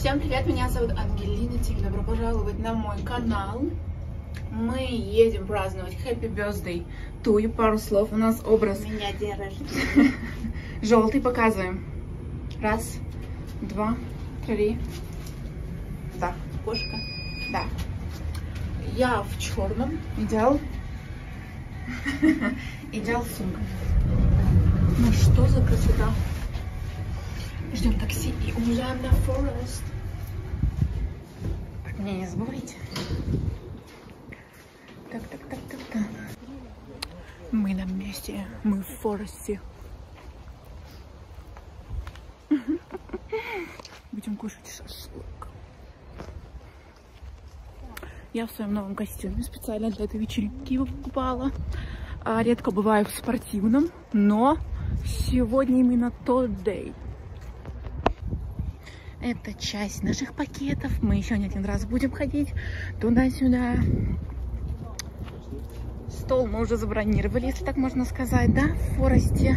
Всем привет, меня зовут Ангелина Тик, добро пожаловать на мой канал. Мы едем праздновать Happy Birthday to you. Пару слов, у нас образ. У меня день рождения. Желтый, показываем. Раз, два, три. Да. Кошка. Да. Я в черном. Идеал. Идеал сумка. Ну что за красота. Ждем такси и уезжаем на Форест. Мне не забывайте. Так. Мы на месте. Мы в Форесте. Будем кушать шашлык. Я в своем новом костюме специально для этой вечеринки его покупала. Редко бываю в спортивном, но сегодня именно тот день. Это часть наших пакетов. Мы еще не один раз будем ходить туда-сюда. Стол мы уже забронировали, если так можно сказать, да, в Форесте.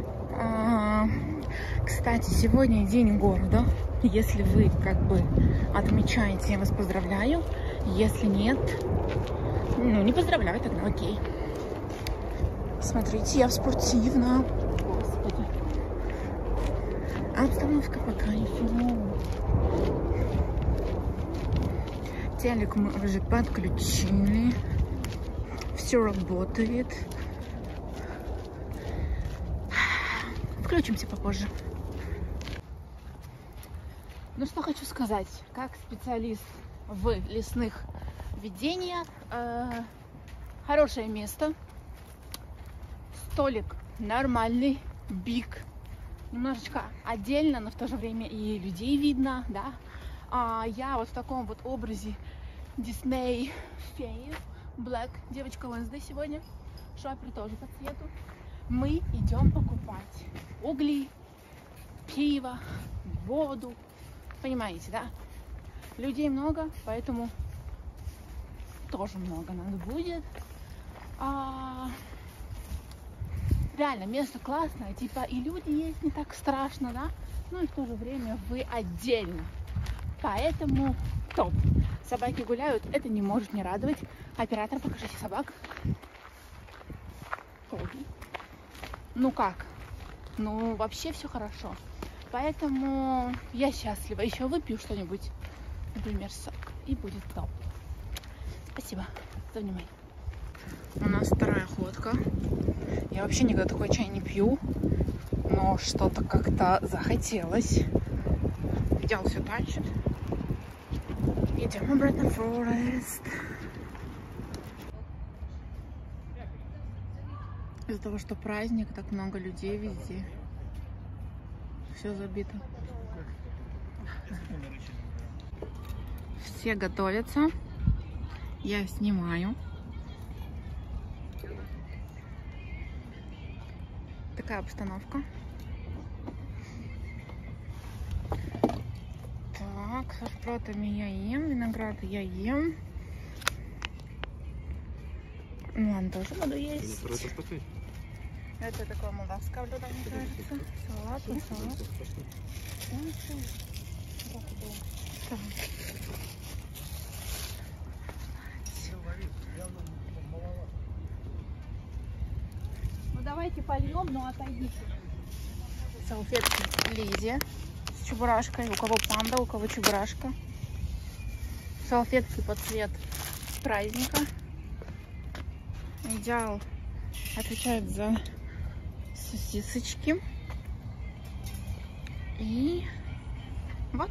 Кстати, сегодня день города. Если вы как бы отмечаете, я вас поздравляю. Если нет, ну не поздравляю, тогда окей. Смотрите, я в спортивном. Господи. Обстановка по кайфу. Телек мы уже подключили. Все работает. Включимся попозже. Ну что хочу сказать, как специалист в лесных видениях, хорошее место, столик нормальный, биг, немножечко отдельно, но в то же время и людей видно, да. Я вот в таком вот образе Disney феи, Black, девочка Wednesday сегодня, шопер тоже по цвету. Мы идем покупать угли, пиво, воду. Понимаете, да? Людей много, поэтому тоже много надо будет. Реально, место классное, типа и люди есть, не так страшно, да? Ну и в то же время вы отдельно. Поэтому топ. Собаки гуляют, это не может не радовать. Оператор, покажите собак. Ну как? Ну вообще все хорошо. Поэтому я счастлива. Еще выпью что-нибудь, например, сок, и будет топ. Спасибо за внимание. У нас вторая ходка. Я вообще никогда такой чай не пью, но что-то как-то захотелось. Идеал все тащит. Идем обратно в Форест. Из-за того, что праздник, так много людей везде. Все забито. Все готовятся. Я снимаю. Такая обстановка. Так, со шпротами я ем, виноград я ем. Ладно, тоже буду есть. Это такое молдавское блюдо, мне кажется. Салат. Так. Ну давайте польем, но отойдите. Салфетки Лизе с чебурашкой. У кого панда, у кого чебурашка. Салфетки под цвет праздника. Идеал отвечает за сосисочки. И вот.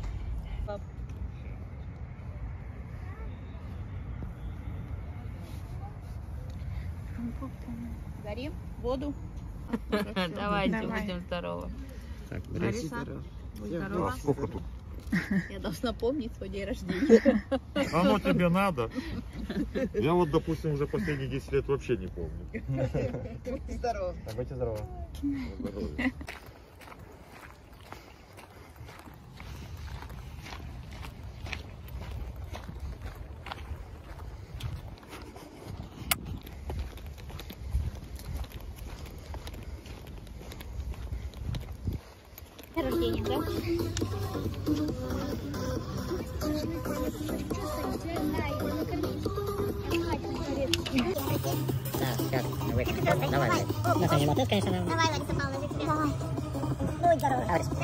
Горим воду. Давайте, будем здоровы. Так, Лариса, будь здорова. Сколько тут? Я должна помнить свой день рождения. Оно тебе надо. Я вот, допустим, уже последние 10 лет вообще не помню. Будьте здоровы. Будьте здоровы. Здоровья. День рождения, да? выше. Давай, Владик. Ну, ты не вот тут, конечно, нам. Давай, Лариса Павловна, за тебя. Давай. Будь здорова.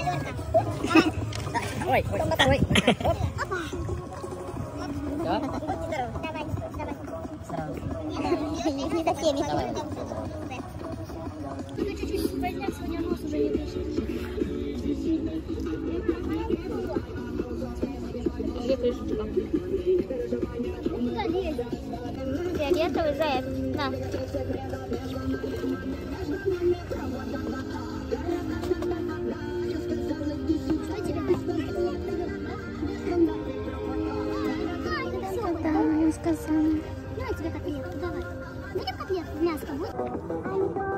Ой, ой, ой. Опа. Да? Будь здорова. Давай, давай. Здорово. Не за всеми. Давай. Чуть-чуть подняться, у меня нос уже не дышит. Где крышечка? Фиолетовый заяц. На. Да, я сказала. Давай тебе котлетку, давай. Дадим котлетку, мяско будет?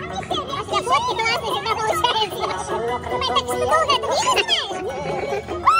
Мы так что долго это не знаем.